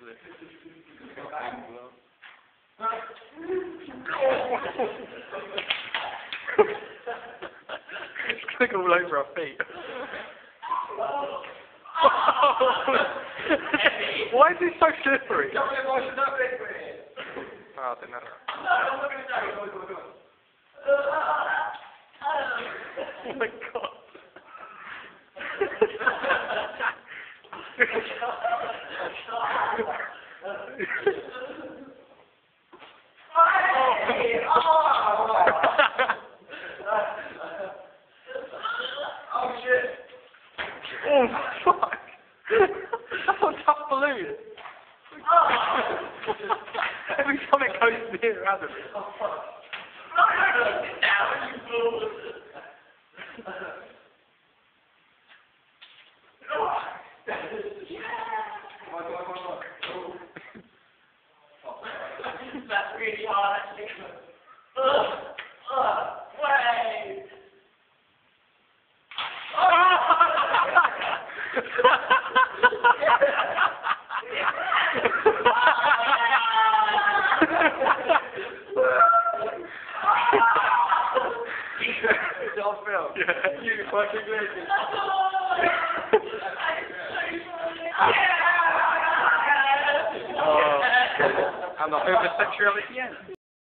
it. It's going all over our feet. Why is it so slippery? Oh, I didn't know that. Oh my god. Oh shit. Oh fuck. That's a tough balloon. Every time it goes near Adam. That's really hard, actually. Wait! Don't film. Yeah. You fucking legend. And the homosexuality ends.